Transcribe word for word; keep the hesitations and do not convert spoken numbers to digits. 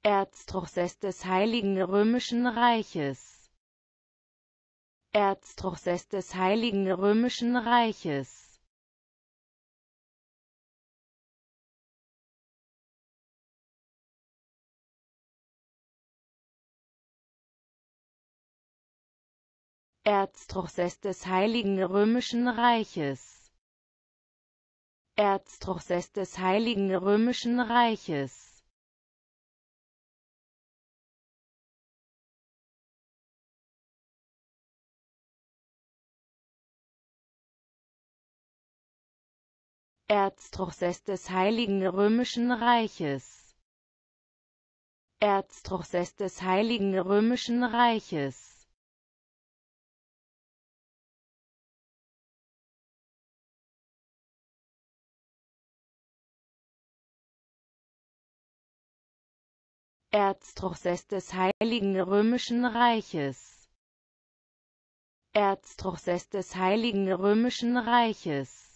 Erzprozess des Heiligen Römischen Reiches. Erzprozess des Heiligen Römischen Reiches. Erzprozess des Heiligen Römischen Reiches. Erzprozess des Heiligen Römischen Reiches. Erzprozess des Heiligen Römischen Reiches. Erzprozess des Heiligen Römischen Reiches. Erzprozess des Heiligen Römischen Reiches. Erzprozess des Heiligen Römischen Reiches.